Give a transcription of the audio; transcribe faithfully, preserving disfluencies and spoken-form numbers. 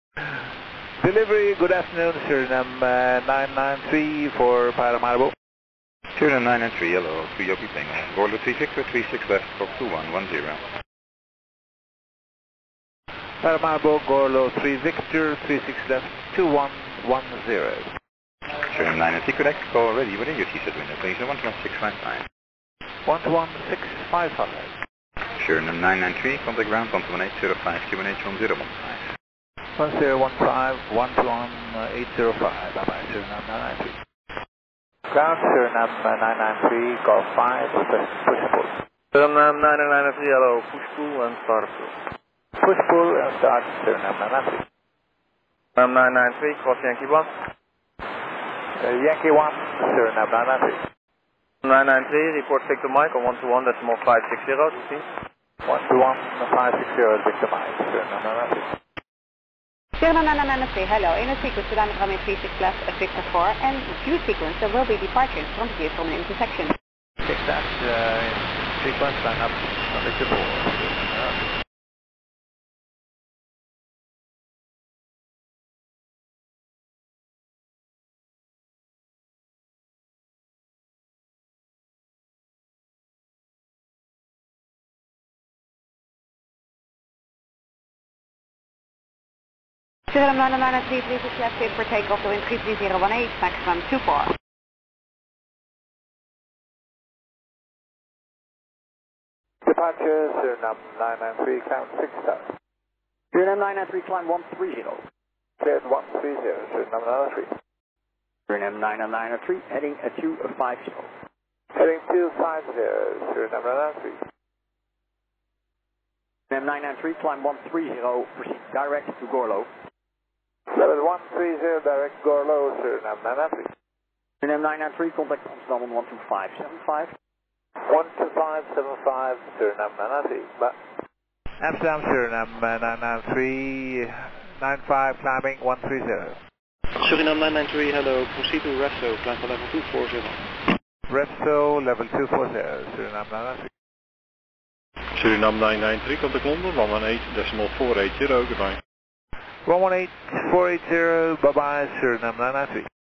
Delivery, good afternoon, Suriname uh, nine nine three for Paramaribo. Suriname nine nine three, hello, three Yopi Tango. Gorlo three Victor, three six left, Fox two one one zero. Paramaribo, Gorlo three Victor, three six left, two one one zero. Suriname nine nine three, correct, call ready within your T-set window, please, one two one six five five. one two one six five five. Suriname nine nine three, contact ground, one two one eight zero five, Q N H one zero one five. one zero one five, one two one eight zero five, bye-bye, Suriname nine nine three. Ground, Suriname nine nine three, Golf five, push pull. Suriname nine nine three, hello, push pull and start pull. Push pull and start, Suriname nine nine three. Suriname nine nine three, cross Yankee one. Uh, Yankee one, Suriname nine nine three. nine nine three, report Victor Mike on one two one decimal five six zero, please. one two one five six zero, Victor Mike, Suriname nine nine three. Suriname nine nine three, hello. In a sequence to Dynamo Runway three six left at Victor four, and due sequence there will be departure in front of you from an intersection. Take that uh, in sequence, line up on Victor four. Uh, Suriname nine nine three, three six left, cleared for takeoff, the wind three three zero one eight, maximum two four. Departure, Suriname nine nine three, count six stars. Suriname nine nine three, climb one three zero. Cleared one three zero, Suriname nine nine three. Suriname nine nine three, heading at two five zero. Heading two five zero, Suriname nine nine three. Suriname nine nine three, climb one three zero, proceed direct to Gorlo. Level one three zero, direct Gorlo, Suriname nine nine three. Suriname nine nine three, contact Amsterdam on one two five seven five. one two five seven five, Suriname nine nine three, bye. Amsterdam, Suriname uh, nine nine three, nine five, climbing one three zero. Suriname nine nine three, hello, proceed to Resto, climb for level two four zero. Resto, level two four zero, Suriname nine nine three. Suriname nine nine three, contact London, one one eight decimal four eight zero, goodbye. one one eight four eight zero, bye bye, Suriname nine nine three.